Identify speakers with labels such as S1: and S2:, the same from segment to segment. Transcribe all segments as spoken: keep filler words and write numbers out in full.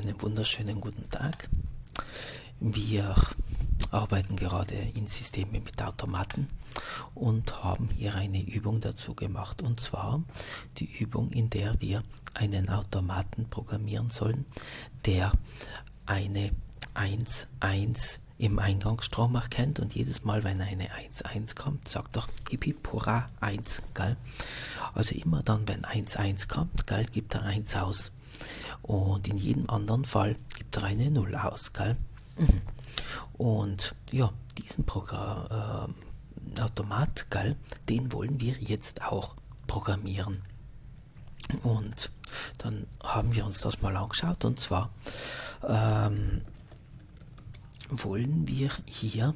S1: Einen wunderschönen guten Tag. Wir arbeiten gerade in Systemen mit Automaten und haben hier eine Übung dazu gemacht, und zwar die Übung, in der wir einen Automaten programmieren sollen, der eine eins eins im Eingangsstrom erkennt, und jedes Mal, wenn eine eins eins kommt, sagt er hip hip hurra eins, gell? Also immer dann, wenn eins eins kommt, gell, gibt er eins aus. Und in jedem anderen Fall gibt er eine null aus, gell? Mhm. Und ja, diesen Programm, äh, Automat, gell, den wollen wir jetzt auch programmieren. Und dann haben wir uns das mal angeschaut, und zwar ähm, wollen wir hier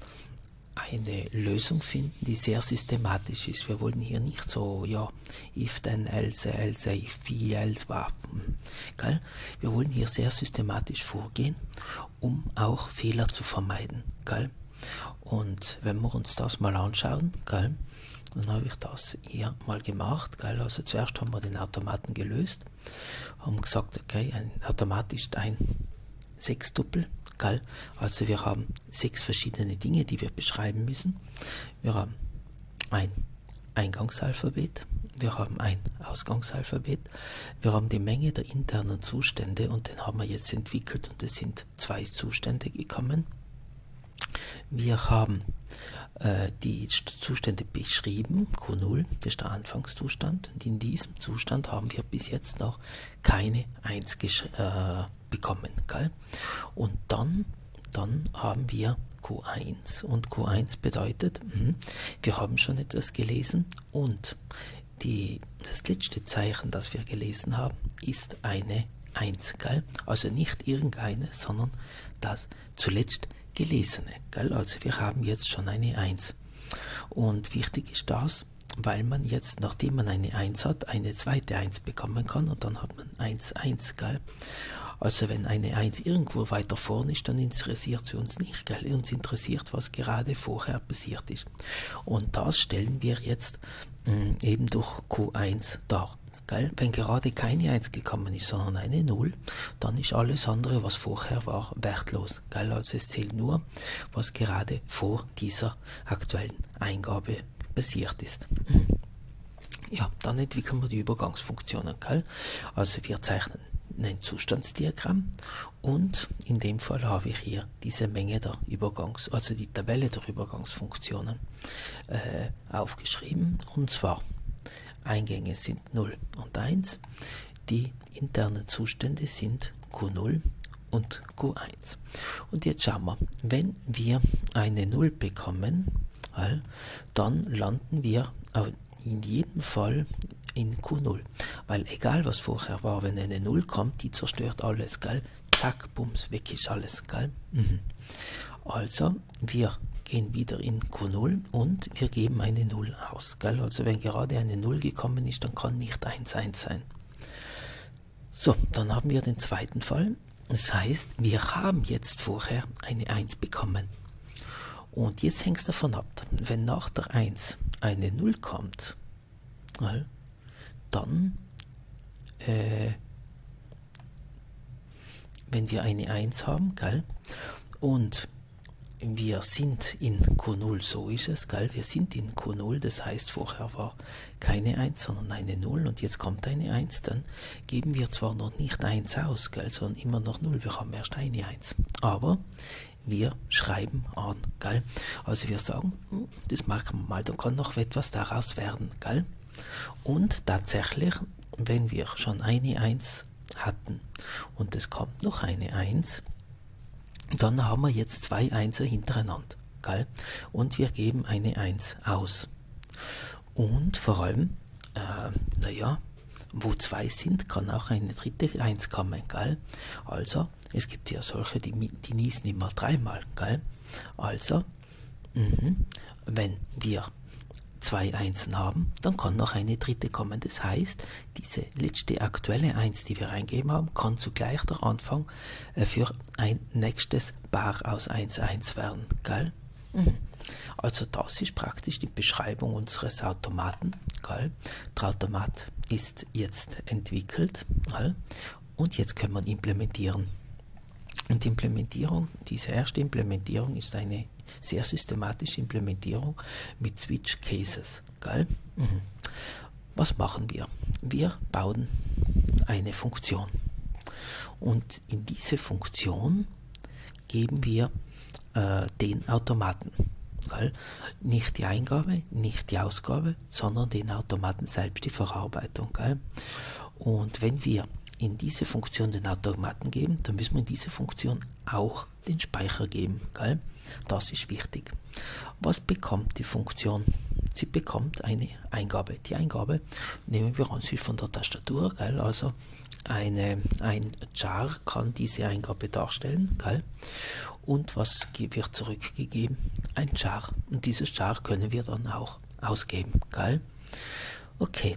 S1: eine Lösung finden, die sehr systematisch ist. Wir wollen hier nicht so, ja, if then, else, else, if, wie, else, war. Gell? Wir wollen hier sehr systematisch vorgehen, um auch Fehler zu vermeiden. Gell? Und wenn wir uns das mal anschauen, gell, dann habe ich das hier mal gemacht. Gell? Also zuerst haben wir den Automaten gelöst, haben gesagt, okay, ein Automat ist ein Sechstupel. Gell? Also wir haben sechs verschiedene Dinge, die wir beschreiben müssen. Wir haben ein Eingangsalphabet, wir haben ein Ausgangsalphabet, wir haben die Menge der internen Zustände, und den haben wir jetzt entwickelt, und es sind zwei Zustände gekommen. Wir haben äh, die Zustände beschrieben, Q null, das ist der Anfangszustand, und in diesem Zustand haben wir bis jetzt noch keine eins äh, bekommen. Gell? Und dann, dann haben wir Q eins, und Q eins bedeutet, mh, wir haben schon etwas gelesen, und die, das letzte Zeichen, das wir gelesen haben, ist eine eins. Gell? Also nicht irgendeine, sondern das zuletzt gelesene. Gell? Also wir haben jetzt schon eine eins. Und wichtig ist das, weil man jetzt, nachdem man eine eins hat, eine zweite eins bekommen kann, und dann hat man eins eins. Gell? Also wenn eine eins irgendwo weiter vorne ist, dann interessiert sie uns nicht. Gell? Uns interessiert, was gerade vorher passiert ist. Und das stellen wir jetzt mh, eben durch Q eins dar. Gell? Wenn gerade keine eins gekommen ist, sondern eine null, dann ist alles andere, was vorher war, wertlos. Gell? Also es zählt nur, was gerade vor dieser aktuellen Eingabe passiert ist. Ja, dann entwickeln wir die Übergangsfunktionen. Gell? Also wir zeichnen ein Zustandsdiagramm, und in dem Fall habe ich hier diese Menge der Übergangs-, also die Tabelle der Übergangsfunktionen äh, aufgeschrieben, und zwar Eingänge sind null und eins, die internen Zustände sind Q null und Q eins. Und jetzt schauen wir, wenn wir eine null bekommen, dann landen wir in jedem Fall in Q null, weil egal was vorher war, wenn eine null kommt, die zerstört alles, gell? Zack, bums, weg ist alles, gell? Mhm. Also wir gehen wieder in Q null und wir geben eine null aus, gell? Also wenn gerade eine null gekommen ist, dann kann nicht eins eins sein. So, dann haben wir den zweiten Fall. Das heißt, wir haben jetzt vorher eine eins bekommen. Und jetzt hängt es davon ab, wenn nach der eins eine null kommt, gell, dann, äh, wenn wir eine eins haben, gell, und wir sind in Q null, so ist es, gell? Wir sind in Q null, das heißt, vorher war keine eins, sondern eine null, und jetzt kommt eine eins, dann geben wir zwar noch nicht eins aus, gell, sondern immer noch null, wir haben erst eine eins, aber wir schreiben an, gell? Also wir sagen, das machen wir mal, dann kann noch etwas daraus werden, gell? Und tatsächlich, wenn wir schon eine eins hatten und es kommt noch eine eins, dann haben wir jetzt zwei Einser hintereinander, gell? Und wir geben eine eins aus. Und vor allem, äh, naja, wo zwei sind, kann auch eine dritte eins kommen, gell? Also, es gibt ja solche, die, die niesen immer dreimal, gell? Also, mh, wenn wir zwei Einsen haben, dann kann noch eine dritte kommen. Das heißt, diese letzte aktuelle eins, die wir eingegeben haben, kann zugleich der Anfang äh, für ein nächstes Paar aus eins eins werden. Gell? Mhm. Also das ist praktisch die Beschreibung unseres Automaten. Gell? Der Automat ist jetzt entwickelt, gell? und jetzt können wir implementieren. Und die Implementierung, diese erste Implementierung ist eine sehr systematische Implementierung mit Switch Cases. Gell? Mhm. Was machen wir? Wir bauen eine Funktion. Und in diese Funktion geben wir äh, den Automaten. Gell? Nicht die Eingabe, nicht die Ausgabe, sondern den Automaten selbst, die Verarbeitung. Gell? Und wenn wir in diese Funktion den Automaten geben, dann müssen wir in diese Funktion auch den Speicher geben. Gell? Das ist wichtig. Was bekommt die Funktion? Sie bekommt eine Eingabe. Die Eingabe nehmen wir an sich von der Tastatur. Gell? Also eine, ein Char kann diese Eingabe darstellen. Gell? Und was wird zurückgegeben? Ein Char. Und dieses Char können wir dann auch ausgeben. Gell? Okay.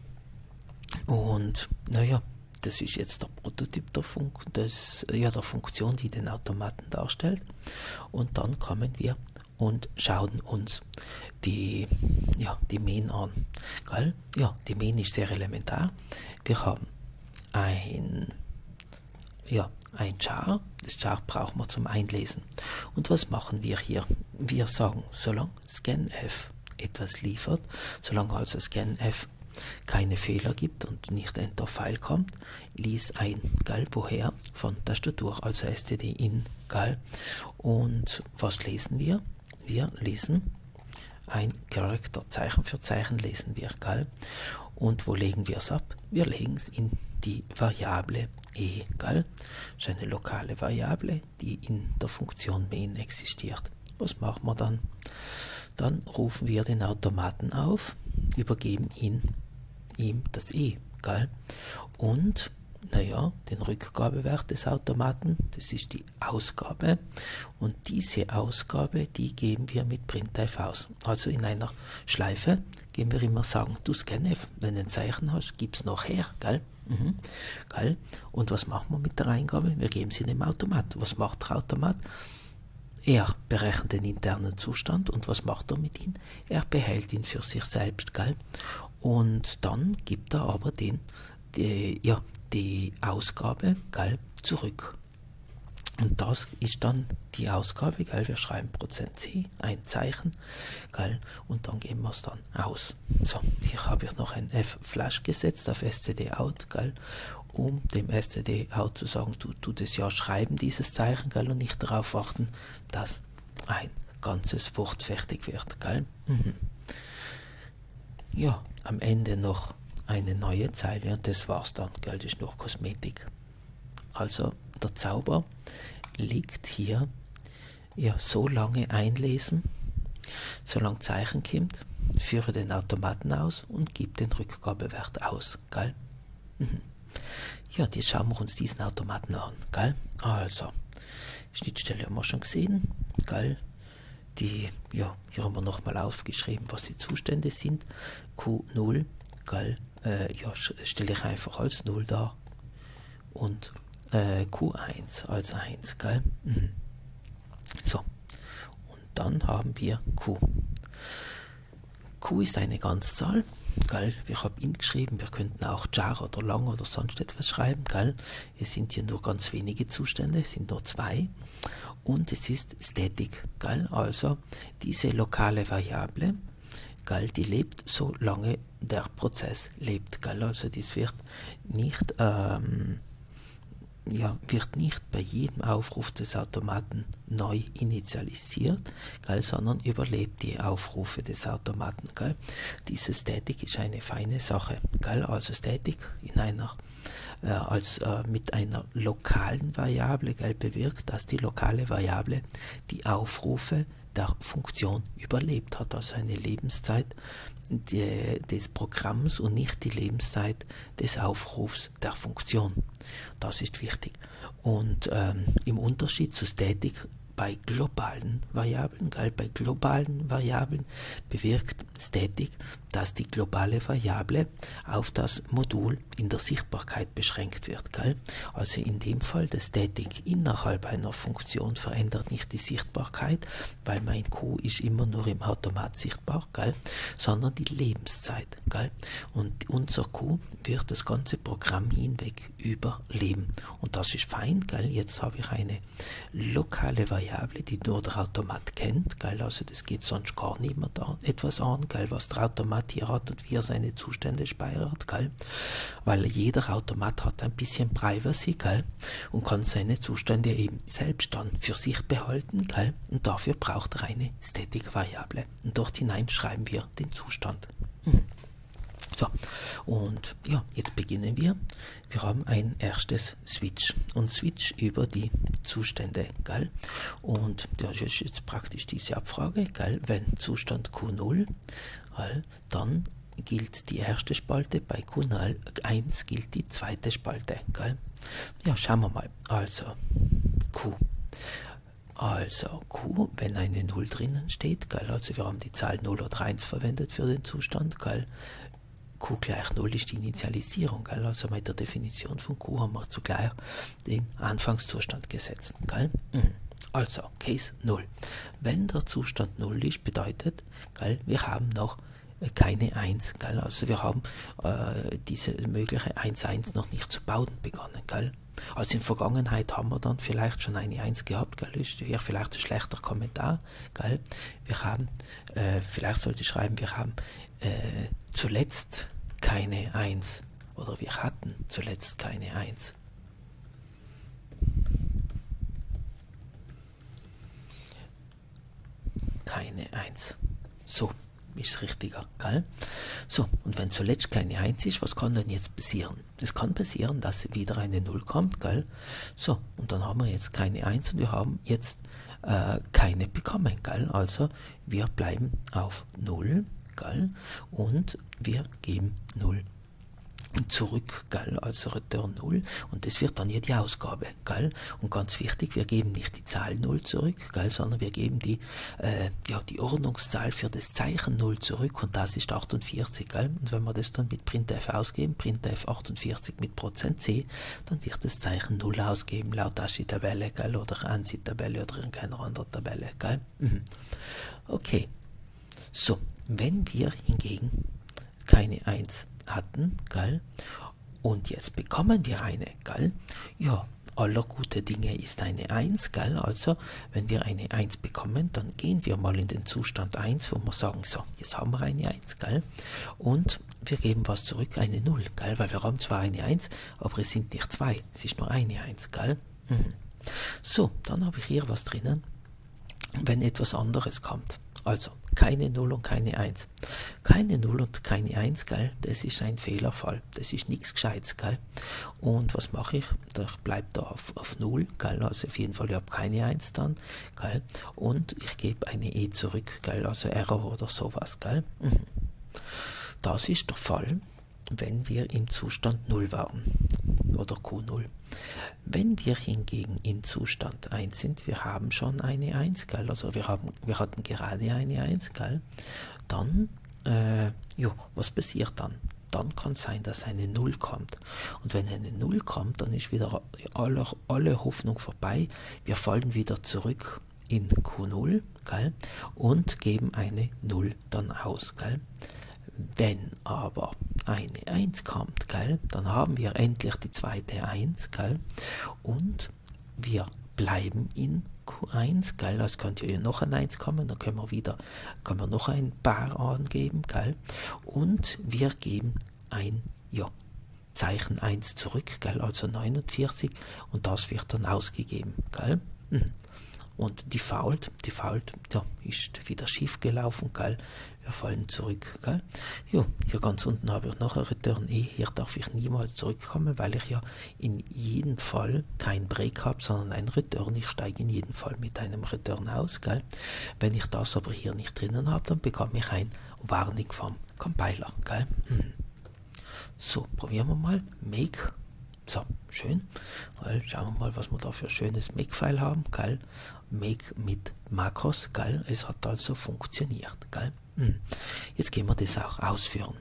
S1: Und naja, das ist jetzt der Prototyp der, Funk des, ja, der Funktion, die den Automaten darstellt. Und dann kommen wir und schauen uns die, ja, die Main an. Gell? Ja, die Main ist sehr elementar. Wir haben ein, ja, ein Char. Das Char brauchen wir zum Einlesen. Und was machen wir hier? Wir sagen, solange scanf etwas liefert, solange also scanf keine Fehler gibt und nicht Enter File kommt, lies ein, gell, woher? Von Tastatur, also stdin, gell. Und was lesen wir? Wir lesen ein Character, Zeichen für Zeichen lesen wir, gell. Und wo legen wir es ab? Wir legen es in die Variable e, gell. Das ist eine lokale Variable, die in der Funktion main existiert. Was machen wir dann? Dann rufen wir den Automaten auf, übergeben ihn ihm das E, gell? Und, naja, den Rückgabewert des Automaten, das ist die Ausgabe, und diese Ausgabe, die geben wir mit printf aus. Also in einer Schleife geben wir immer sagen, du scanf, wenn du ein Zeichen hast, gib's noch her, gell? Mhm. Gell? Und was machen wir mit der Eingabe? Wir geben sie dem Automat. Was macht der Automat? Er berechnet den internen Zustand, und was macht er mit ihm? Er behält ihn für sich selbst, gell? Und dann gibt er aber den, die, ja, die Ausgabe, gell, zurück. Und das ist dann die Ausgabe, gell, wir schreiben %c, ein Zeichen, gell, und dann geben wir es dann aus. So, hier habe ich noch ein f-Flash gesetzt auf stdout, gell, um dem stdout zu sagen, du tut es ja schreiben, dieses Zeichen, gell, und nicht darauf warten, dass ein ganzes Wort fertig wird, gell. Mhm. Ja, am Ende noch eine neue Zeile und das war's dann, gell, das ist nur Kosmetik. Also der Zauber liegt hier, ja, so lange einlesen, solange Zeichen kommt, führe den Automaten aus und gib den Rückgabewert aus, gell? Mhm. Ja, jetzt schauen wir uns diesen Automaten an, gell? Also, Schnittstelle haben wir schon gesehen, gell? Die, ja, hier haben wir nochmal aufgeschrieben, was die Zustände sind. Q null, gell, äh, ja, stelle ich einfach als null dar. Und äh, Q eins als eins, gell. Mhm. So, und dann haben wir Q. Q ist eine Ganzzahl, gell. Ich habe int geschrieben, wir könnten auch jar oder lang oder sonst etwas schreiben, gell. Es sind hier nur ganz wenige Zustände, es sind nur zwei. Und es ist Static, gell? Also diese lokale Variable, gell, die lebt, solange der Prozess lebt, gell? Also das wird nicht, ähm, ja, wird nicht bei jedem Aufruf des Automaten neu initialisiert, gell, sondern überlebt die Aufrufe des Automaten, gell? Diese Static ist eine feine Sache, gell? Also Static in einer äh, als äh, mit einer lokalen Variable, gell, bewirkt, dass die lokale Variable die Aufrufe der Funktion überlebt hat, also eine Lebenszeit die, des Programms und nicht die Lebenszeit des Aufrufs der Funktion. Das ist wichtig. Und ähm, im Unterschied zu Static bei globalen Variablen, gell? Bei globalen Variablen bewirkt Static, dass die globale Variable auf das Modul in der Sichtbarkeit beschränkt wird. Gell? Also in dem Fall, der Static innerhalb einer Funktion verändert nicht die Sichtbarkeit, weil mein Q ist immer nur im Automat sichtbar, gell? Sondern die Lebenszeit. Gell? Und unser Q wird das ganze Programm hinweg überleben. Und das ist fein, gell? Jetzt habe ich eine lokale Variable, die nur der Automat kennt, gell? Also das geht sonst gar niemand an, etwas an, gell? Was der Automat hier hat und wie er seine Zustände speichert, gell? Weil jeder Automat hat ein bisschen Privacy, gell? Und kann seine Zustände eben selbst dann für sich behalten, gell? Und dafür braucht er eine Static-Variable. Und dort hinein schreiben wir den Zustand. Hm. So, und ja, jetzt beginnen wir. Wir haben ein erstes Switch und Switch über die Zustände, gell? Und das ist jetzt praktisch diese Abfrage, gell? Wenn Zustand Q null, gell, dann gilt die erste Spalte, bei Q eins gilt die zweite Spalte, gell? Ja, schauen wir mal. Also Q. Also Q, wenn eine null drinnen steht, gell? Also wir haben die Zahl null oder eins verwendet für den Zustand, gell? Q gleich null ist die Initialisierung, gell? Also mit der Definition von Q haben wir zugleich den Anfangszustand gesetzt. Gell? Also Case null. Wenn der Zustand null ist, bedeutet, gell, wir haben noch keine eins. Gell? Also wir haben äh, diese mögliche eins eins noch nicht zu bauen begonnen. Gell? Also in Vergangenheit haben wir dann vielleicht schon eine eins gehabt, gell? Ist hier vielleicht ein schlechter Kommentar. Gell? Wir haben, äh, vielleicht sollte ich schreiben, wir haben äh, zuletzt keine eins oder wir hatten zuletzt keine eins. Keine eins. So ist richtiger, gell? So, und wenn zuletzt keine eins ist, was kann denn jetzt passieren? Es kann passieren, dass wieder eine null kommt, gell? So, und dann haben wir jetzt keine eins und wir haben jetzt äh, keine bekommen, gell? Also wir bleiben auf null, gell? Und wir geben null zurück, gell? Also Return null, und das wird dann hier die Ausgabe, gell? Und ganz wichtig, wir geben nicht die Zahl null zurück, gell? Sondern wir geben die, äh, ja, die Ordnungszahl für das Zeichen null zurück, und das ist achtundvierzig, gell? Und wenn wir das dann mit printf ausgeben, printf achtundvierzig mit Prozent C, dann wird das Zeichen null ausgeben, laut ASCII-Tabelle, gell? Oder ANSI-Tabelle oder irgendeiner anderen Tabelle, gell? Mhm. Okay, so, wenn wir hingegen keine eins hatten, gell? Und jetzt bekommen wir eine, gell? Ja, aller gute Dinge ist eine eins, gell? Also, wenn wir eine eins bekommen, dann gehen wir mal in den Zustand eins, wo wir sagen, so, jetzt haben wir eine eins, gell? Und wir geben was zurück, eine null, gell? Weil wir haben zwar eine eins, aber es sind nicht zwei, es ist nur eine eins, gell? Mhm. So, dann habe ich hier was drinnen, wenn etwas anderes kommt. Also, keine null und keine eins. Keine null und keine eins, gell? Das ist ein Fehlerfall. Das ist nichts Gescheites, gell? Und was mache ich? Ich bleibe da auf, auf null, gell? Also auf jeden Fall, ich habe keine eins dann, gell? Und ich gebe eine E zurück, gell? Also Error oder sowas, gell? Mhm. Das ist der Fall, wenn wir im Zustand null waren. Oder Q null. Wenn wir hingegen im Zustand eins sind, wir haben schon eine eins, gell? Also wir, haben, wir hatten gerade eine eins, gell? Dann, äh, jo, was passiert dann? Dann kann es sein, dass eine null kommt. Und wenn eine null kommt, dann ist wieder alle, alle Hoffnung vorbei. Wir fallen wieder zurück in Q null, gell? Und geben eine null dann aus, gell? Wenn aber eine eins kommt, gell, dann haben wir endlich die zweite eins, gell, und wir bleiben in Q eins, gell, also könnte ja noch ein eins kommen, dann können wir wieder, können wir noch ein paar angeben, gell, und wir geben ein, ja, Zeichen eins zurück, gell, also neunundvierzig, und das wird dann ausgegeben, gell. Mhm. Und Default, Default, ja, ist wieder schief gelaufen, gell? Wir fallen zurück, gell? Jo, hier ganz unten habe ich noch ein Return E, hier darf ich niemals zurückkommen, weil ich ja in jedem Fall kein Break habe, sondern ein Return, ich steige in jedem Fall mit einem Return aus, gell? Wenn ich das aber hier nicht drinnen habe, dann bekomme ich ein Warning vom Compiler, gell? So, probieren wir mal, make. So, schön. Gell? Schauen wir mal, was wir da für ein schönes Make-File haben. Gell? Make mit Makros. Gell? Es hat also funktioniert. Gell? Hm. Jetzt gehen wir das auch ausführen.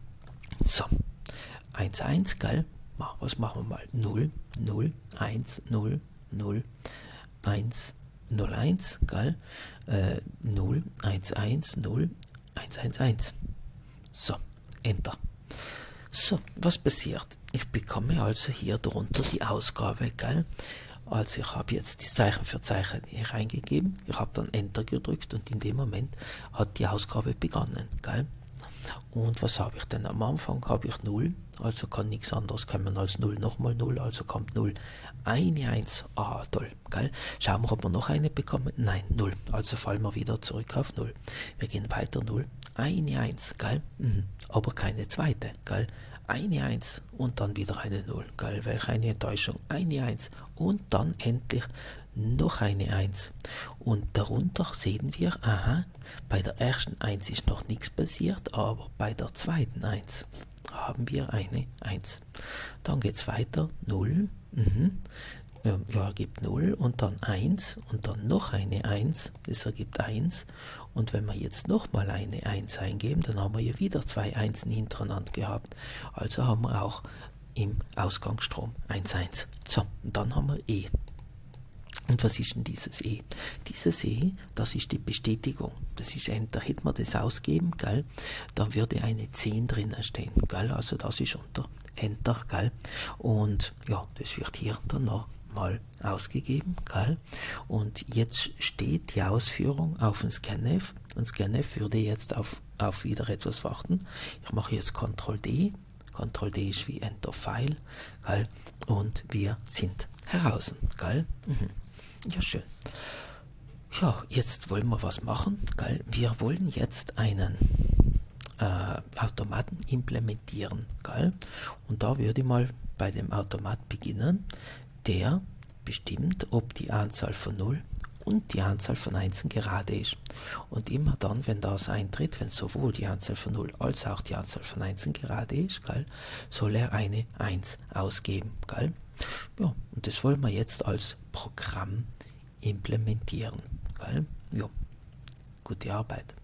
S1: So, eins, eins, gell? Was machen wir mal? null, null, eins, null, null, eins, null, eins, gell? Äh, null, eins, eins, null, eins, eins, eins. So, Enter. So, was passiert? Ich bekomme also hier drunter die Ausgabe, gell? Also ich habe jetzt die Zeichen für Zeichen hier eingegeben, ich habe dann Enter gedrückt und in dem Moment hat die Ausgabe begonnen, gell? Und was habe ich denn? Am Anfang habe ich null, also kann nichts anderes kommen als null, nochmal null, also kommt null. Eine eins, ah toll, gell? Schauen wir, ob wir noch eine bekommen. Nein, null, also fallen wir wieder zurück auf null. Wir gehen weiter, null, eine eins, gell? Mhm. Aber keine zweite, gell? Eine eins und dann wieder eine null, gell? Welch eine Enttäuschung, eine eins und dann endlich noch eine eins. Und darunter sehen wir, aha, bei der ersten eins ist noch nichts passiert, aber bei der zweiten eins haben wir eine eins. Dann geht es weiter, null, mhm. Ja, ergibt null und dann eins und dann noch eine eins, das ergibt eins. Und wenn wir jetzt nochmal eine eins eingeben, dann haben wir hier wieder zwei Einsen hintereinander gehabt. Also haben wir auch im Ausgangsstrom eins, eins. So, und dann haben wir E. Und was ist denn dieses E? Dieses E, das ist die Bestätigung. Das ist Enter. Hätten wir das ausgeben, gell, dann würde eine zehn drinnen stehen. Gell? Also das ist unter Enter. Gell? Und ja, das wird hier dann noch mal ausgegeben, gell? Und jetzt steht die Ausführung auf dem Scanf und Scanf würde jetzt auf, auf wieder etwas warten. Ich mache jetzt Ctrl D, Ctrl D ist wie Enter File, gell? Und wir sind heraus, gell? Mhm. Ja, schön. Ja, jetzt wollen wir was machen, gell? Wir wollen jetzt einen äh, Automaten implementieren, gell? Und da würde ich mal bei dem Automat beginnen, der bestimmt, ob die Anzahl von null und die Anzahl von Einsen gerade ist. Und immer dann, wenn das eintritt, wenn sowohl die Anzahl von null als auch die Anzahl von Einsen gerade ist, gell, soll er eine eins ausgeben. Gell? Ja, und das wollen wir jetzt als Programm implementieren. Gell? Ja, gute Arbeit.